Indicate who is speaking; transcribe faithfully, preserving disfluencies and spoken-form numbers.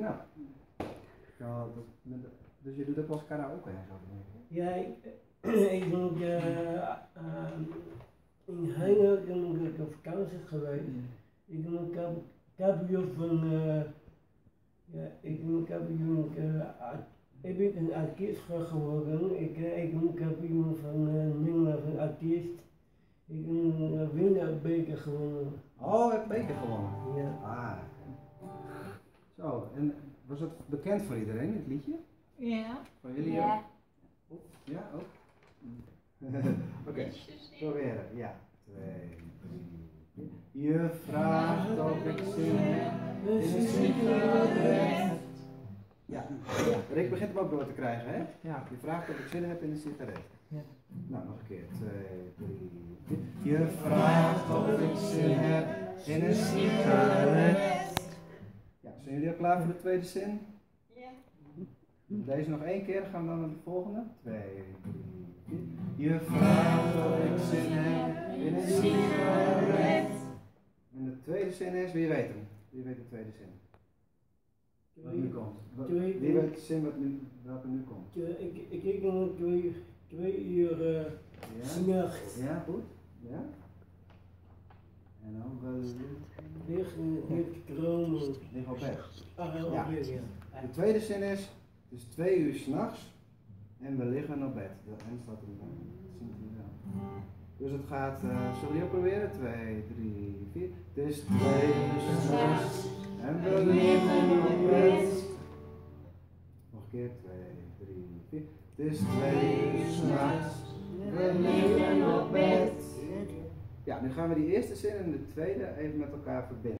Speaker 1: knap. Ja, dat, met, dus je doet ook wel eens karaoke en zo?
Speaker 2: Ja, ik, ik ben uh, uh, in Heine ben ik op vakantie geweest. Ik ben een kampioen van, uh, ja, ik ben een kampioen, uh, ik ben een artiest geworden. Ik, uh, ik ben een kampioen van uh, Nederland, een artiest. Ik ben een winnaarbeker gewonnen.
Speaker 1: Oh, je hebt beker gewonnen?
Speaker 2: Ja.
Speaker 1: Ah. Zo, en was het bekend voor iedereen, het liedje?
Speaker 3: Ja.
Speaker 1: Van jullie
Speaker 3: Ja.
Speaker 1: ook? Ja, ook? Oké, okay. Proberen. Ja. Twee, drie. Je vraagt of ik zin heb in een sigaret. Ja. Rick begint hem ook door te krijgen, hè? Ja. Je vraagt of ik zin heb in een sigaret. Ja. Nou, nog een keer. Twee, drie, vier. Je vraagt of ik zin heb in een sigaret. Ja, zijn jullie al klaar voor de tweede zin?
Speaker 3: Ja.
Speaker 1: Deze nog één keer, gaan we dan naar de volgende. Twee, drie, vier. Je vraagt of ik zin heb in een sigaret. En de tweede zin is, wie weet hem? Wie weet de tweede zin? Wat nu komt. Wie weet de zin wat nu, welke nu komt?
Speaker 2: Ik, ik, ik ben twee, twee uur uh,
Speaker 1: ja?
Speaker 2: s'nachts.
Speaker 1: Ja, goed. Ja. En dan wel
Speaker 2: liggen, niet dromen.
Speaker 1: liggen op bed.
Speaker 2: Ah, ja.
Speaker 1: Ja. De tweede zin is, het is twee uur s'nachts en we liggen op bed. De N staat er wel. Dus het gaat, uh, zullen we die ook proberen? twee, drie, vier. Het is twee uur s'nachts en we liggen op bed. Nog een keer, twee, drie, vier. Het is twee uur s'nachts, we liggen op bed. Ja, nu gaan we die eerste zin en de tweede even met elkaar verbinden.